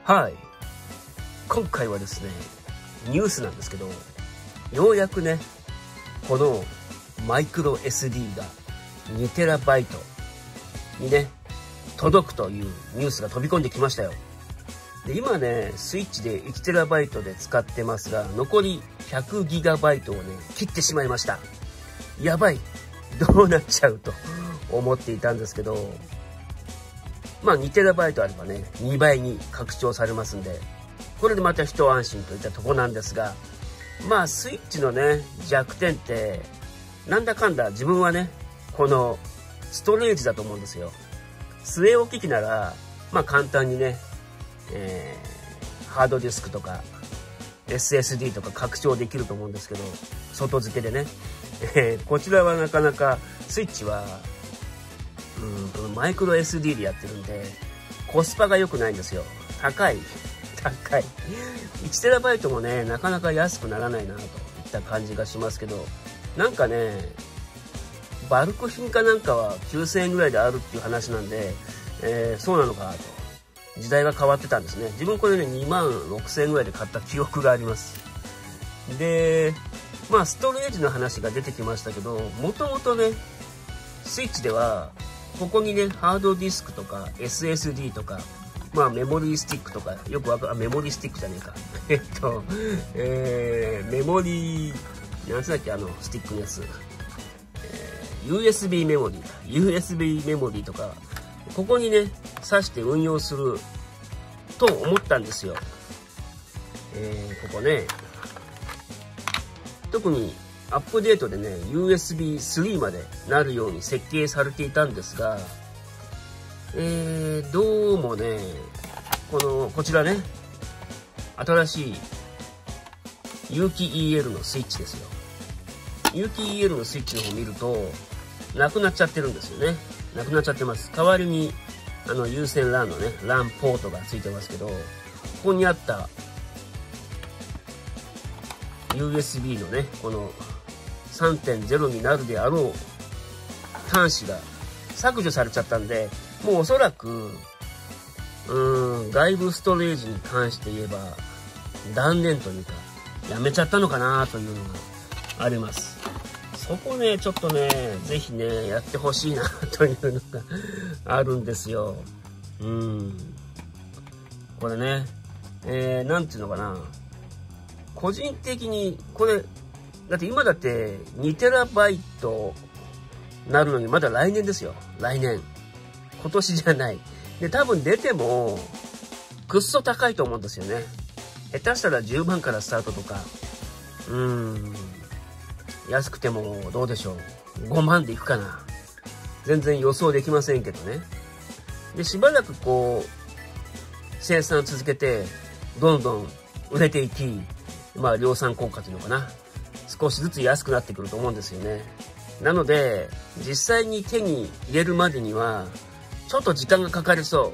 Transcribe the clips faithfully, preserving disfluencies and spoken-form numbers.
はい。今回はですね、ニュースなんですけど、ようやくね、このマイクロ エスディー がにテラバイトにね、届くというニュースが飛び込んできましたよ。で、今ね、スイッチでいちテラバイトで使ってますが、残りひゃくギガバイトをね、切ってしまいました。やばい。どうなっちゃうと思っていたんですけど、まあにテラバイトあればね、にばいに拡張されますんで、これでまた一安心といったところなんですが、まあスイッチのね、弱点って、なんだかんだ自分はね、このストレージだと思うんですよ。据え置き機なら、まあ簡単にね、えー、ハードディスクとか エスエスディー とか拡張できると思うんですけど、外付けでね、えー、こちらはなかなかスイッチはうんこのマイクロ エスディー でやってるんでコスパが良くないんですよ。高い高いいちテラバイトもね、なかなか安くならないなといった感じがしますけど、なんかね、バルク品かなんかはきゅうせんえんぐらいであるっていう話なんで、えー、そうなのかと。時代が変わってたんですね。自分これねにまんろくせんえんぐらいで買った記憶があります。で、まあストレージの話が出てきましたけど、もともとねスイッチではここにねハードディスクとか エスエスディー とか、まあメモリースティックとか、よくわかる、あ、メモリースティックじゃねえかえっと、えー、メモリーなんつうんだっけ、あのスティックのやつ、えー、ユーエスビー メモリーだ ユーエスビー メモリーとか、ここにね挿して運用すると思ったんですよ。えー、ここね、特にアップデートでね ユーエスビースリー までなるように設計されていたんですが、えー、どうもね、このこちらね、新しい有機 イーエル のスイッチですよ。有機 イーエル のスイッチの方を見るとなくなっちゃってるんですよね。なくなっちゃってます。代わりにあの有線 ラン のね ラン ポートがついてますけど、ここにあった ユーエスビー のねこの さんてんゼロ になるであろう端子が削除されちゃったんで、もうおそらくうーん外部ストレージに関して言えば断念というかやめちゃったのかなというのがあります。そこねちょっとねぜひねやってほしいなというのがあるんですよ。うん、これね、えー、なんていうのかな、個人的にこれだって今だってにテラバイトなるのにまだ来年ですよ。来年、今年じゃない。で多分出てもくっそ高いと思うんですよね。下手したらじゅうまんからスタートとか、うーん安くてもどうでしょう、ごまんでいくかな。全然予想できませんけどね。でしばらくこう生産を続けてどんどん売れていき、まあ量産効果というのかな、少しずつ安くなってくると思うんですよね。なので実際に手に入れるまでにはちょっと時間がかかりそう。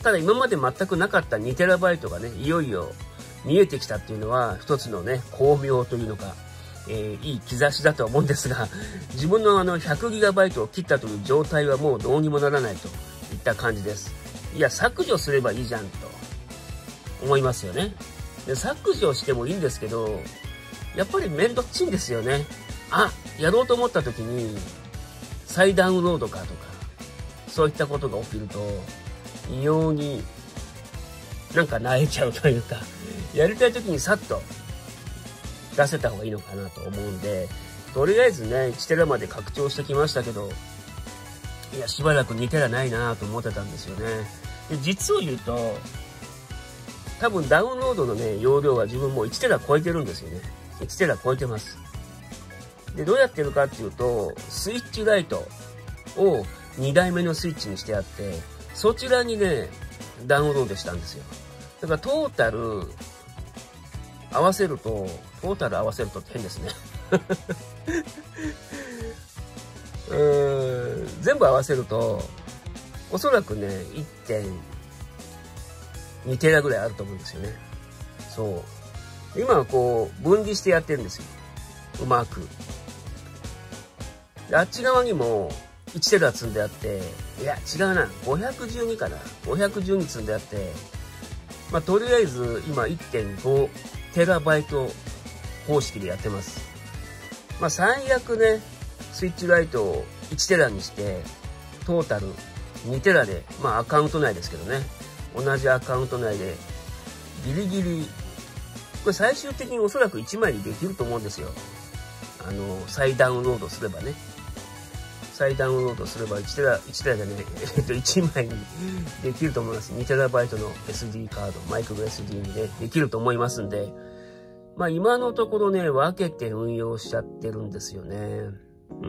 ただ今まで全くなかったにテラバイトがねいよいよ見えてきたっていうのは一つのね巧妙というのか、えー、いい兆しだと思うんですが、自分のあの ひゃくギガバイト を切ったという状態はもうどうにもならないといった感じです。いや削除すればいいじゃんと思いますよね。で削除してもいいんですけど、やっぱりめんどっちいんですよね。あ、やろうと思った時に再ダウンロードかとか、そういったことが起きると異様になんか萎えちゃうというか、やりたい時にさっと出せた方がいいのかなと思うんで、とりあえずねいちテラまで拡張してきましたけど、いやしばらくにテラないなと思ってたんですよね。で実を言うと多分ダウンロードのね容量は自分もういちテラ超えてるんですよね。いちテラ超えてます。でどうやってるかっていうと、スイッチライトをにだいめのスイッチにしてあって、そちらにねダウンロードしたんですよ。だからトータル合わせるとトータル合わせるとって変ですねうーん全部合わせるとおそらくね いってんにテラぐらいあると思うんですよね。そう今はこう分離してやってるんですよ、うまく。であっち側にもいちテラ積んであって、いや違うな、ごひゃくじゅうにかな、ごひゃくじゅうに積んであって、 まあ、とりあえず今 いってんごテラバイト方式でやってます。まあ、最悪ね、スイッチライトをいちテラにして、トータルにテラで、まあアカウント内ですけどね、同じアカウント内で、ギリギリ、これ最終的におそらくいちまいにできると思うんですよ。あの、再ダウンロードすればね。再ダウンロードすればいちテラ、いちテラでね、えっと、いちまいにできると思います。にテラバイトの エスディー カード、マイクロ エスディー にね、できると思いますんで、まあ今のところね、分けて運用しちゃってるんですよね。うん。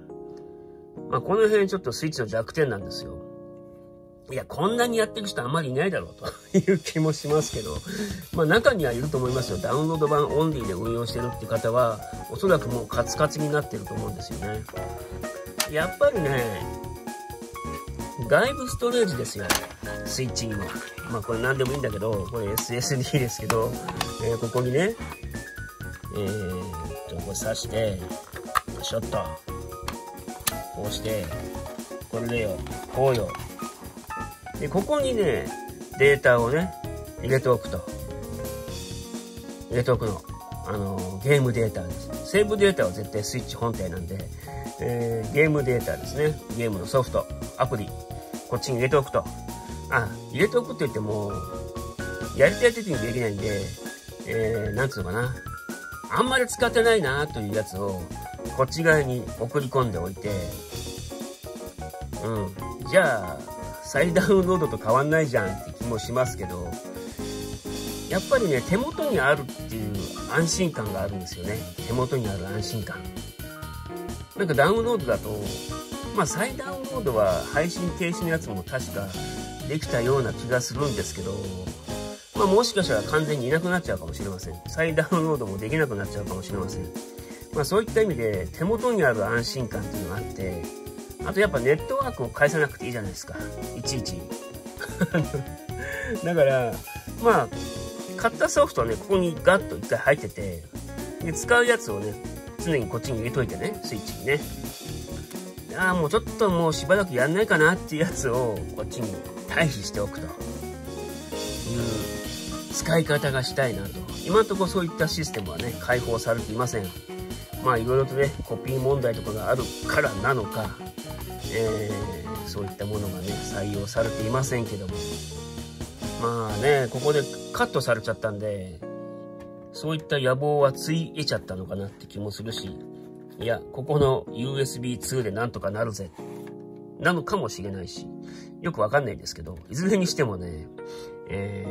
まあこの辺ちょっとスイッチの弱点なんですよ。いや、こんなにやってる人あんまりいないだろうという気もしますけど、まあ中にはいると思いますよ。ダウンロード版オンリーで運用してるって方は、おそらくもうカツカツになってると思うんですよね。やっぱりね、外部ストレージですよ。スイッチにも。まあこれ何でもいいんだけど、これ エスエスディー ですけど、えー、ここにね、えー、っと、これ挿して、よいしょっと。こうして、これでよ、こうよ。で、ここにね、データをね、入れておくと。入れておくの。あの、ゲームデータです。セーブデータは絶対スイッチ本体なんで、えー、ゲームデータですね。ゲームのソフト、アプリ、こっちに入れておくと。あ、入れておくって言っても、やりたい時にできないんで、えー、なんつうのかな。あんまり使ってないなというやつを、こっち側に送り込んでおいて、うん。じゃあ、再ダウンロードと変わんないじゃんって気もしますけど、やっぱりね、手元にあるっていう安心感があるんですよね。手元にある安心感。なんかダウンロードだと、まあ再ダウンロードは配信停止のやつも確かできたような気がするんですけど、まあもしかしたら完全にいなくなっちゃうかもしれません。再ダウンロードもできなくなっちゃうかもしれません。まあそういった意味で手元にある安心感っていうのがあって、あとやっぱネットワークを返さなくていいじゃないですか。いちいち。だから、まあ、買ったソフトはね、ここにガッと一回入ってて、で、使うやつをね、常にこっちに入れといてね、スイッチにね。ああ、もうちょっともうしばらくやんないかなっていうやつをこっちに退避しておくという使い方がしたいなと。今のところそういったシステムはね、開放されていません。まあいろいろとね、コピー問題とかがあるからなのか、えー、そういったものがね、採用されていませんけども。まあね、ここでカットされちゃったんで、そういった野望はついえちゃったのかなって気もするし、いや、ここの ユーエスビーツー でなんとかなるぜ、なのかもしれないし、よくわかんないですけど、いずれにしてもね、え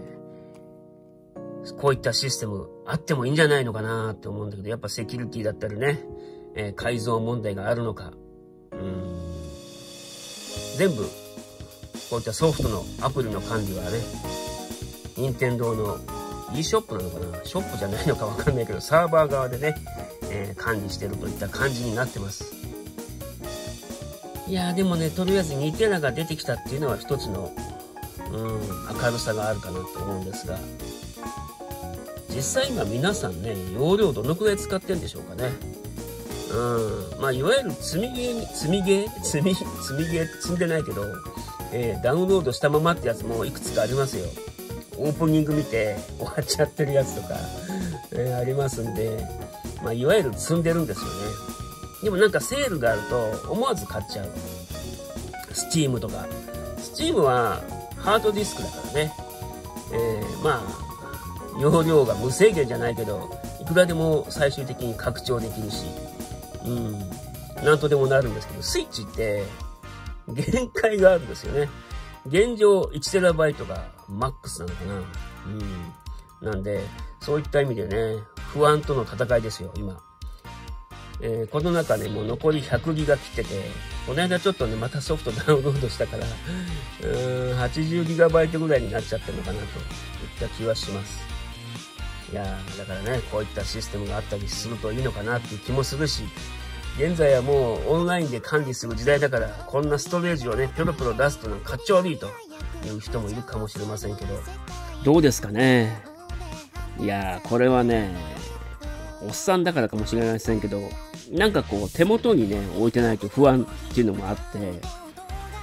ー、こういったシステムあってもいいんじゃないのかなって思うんだけど、やっぱセキュリティだったりね、えー、改造問題があるのか、うーん、全部、こういったソフトのアプリの管理はね、任天堂の e ショップなのかな、ショップじゃないのかわかんないけど、サーバー側でね、えー、管理してるといった感じになってます。いやーでもね、とりあえずにテラが出てきたっていうのは一つの、うん、明るさがあるかなと思うんですが、実際今皆さんね、容量どのくらい使ってるんでしょうかね。うん、まあいわゆる積みゲー、積みゲー、積み、積みゲー積んでないけど、えー、ダウンロードしたままってやつもいくつかありますよ。オープニング見て終わっちゃってるやつとか、えー、ありますんで、まあいわゆる積んでるんですよね。でもなんかセールがあると思わず買っちゃう。スチームとか。スチームはハードディスクだからね。えー、まあ、容量が無制限じゃないけど、いくらでも最終的に拡張できるし、うん、なんとでもなるんですけど、スイッチって限界があるんですよね。現状 いちテラバイト がマックスなのかな。うん。なんで、そういった意味でね、不安との戦いですよ、今。えー、この中ね、もう残りひゃくギガ切ってて、この間ちょっとね、またソフトダウンロードしたから、うーん、はちじゅうギガバイト ぐらいになっちゃってるのかなといった気はします。いやー、だからね、こういったシステムがあったりするといいのかなっていう気もするし、現在はもうオンラインで管理する時代だから、こんなストレージをね、ピョロピョロ出すとのかっちょ悪いという人もいるかもしれませんけど、どうですかね。いやー、これはね、おっさんだからかもしれませんけど、なんかこう手元にね、置いてないと不安っていうのもあって、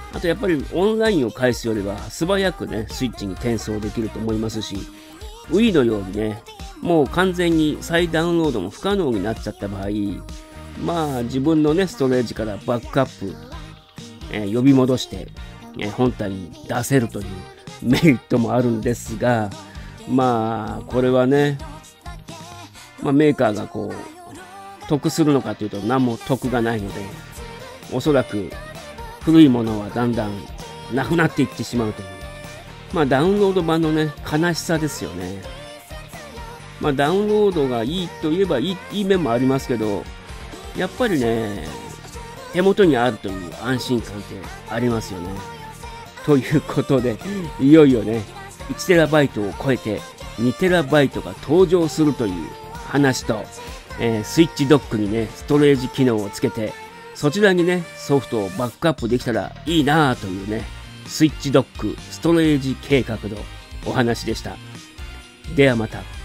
あとやっぱりオンラインを返すよりは素早くね、スイッチに転送できると思いますし、Wii のようにね、もう完全に再ダウンロードも不可能になっちゃった場合、まあ自分のね、ストレージからバックアップ、えー、呼び戻して、えー、本体に出せるというメリットもあるんですが、まあこれはね、まあ、メーカーがこう得するのかというと何も得がないので、おそらく古いものはだんだんなくなっていってしまうという、まあダウンロード版のね、悲しさですよね。まあダウンロードがいいといえばいい、いい面もありますけど、やっぱりね、手元にあるという安心感ってありますよね。ということで、いよいよね、いちテラバイトを超えてにテラバイトが登場するという話と、えー、スイッチドックにね、ストレージ機能をつけて、そちらにね、ソフトをバックアップできたらいいなぁというね、スイッチドックストレージ計画のお話でした。ではまた。